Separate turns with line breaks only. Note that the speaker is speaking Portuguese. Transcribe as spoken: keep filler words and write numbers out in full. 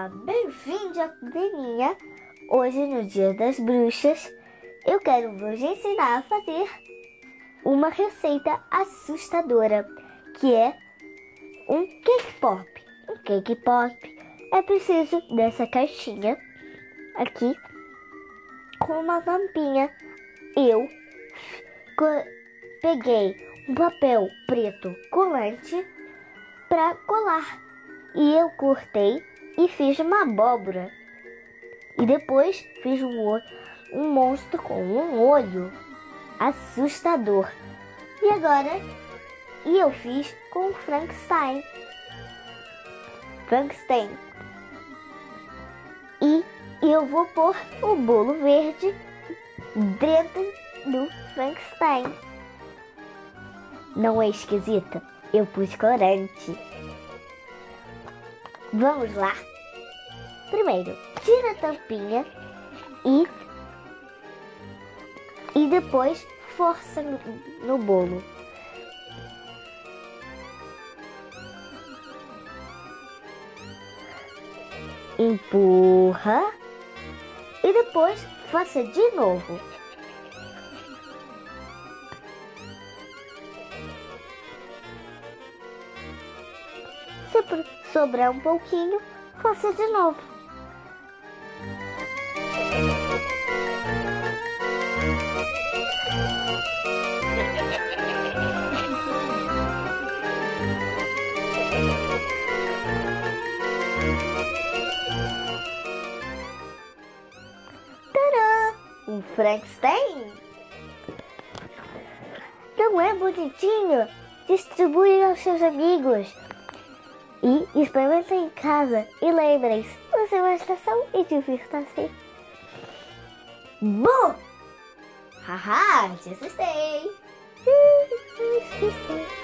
Olá, bem-vindo à Beninha. Hoje, no Dia das Bruxas, eu quero vos ensinar a fazer uma receita assustadora, que é um cake pop. Um cake pop é preciso dessa caixinha aqui com uma tampinha. Eu peguei um papel preto colante para colar e eu cortei e fiz uma abóbora e depois fiz um, olho, um monstro com um olho assustador. E agora e eu fiz com Frankenstein. Frankenstein. E eu vou pôr o bolo verde dentro do Frankenstein. Não é esquisita? Eu pus corante. Vamos lá? Primeiro, tira a tampinha e, e depois força no, no bolo. Empurra e depois faça de novo. Se sobrar um pouquinho, faça de novo. Tadã! Um Frankenstein? Não é bonitinho? Distribui aos seus amigos. E experimentem em casa. E lembrem-se, use uma estação e divirta-se. Bom! Haha, te assustei! Te assustei!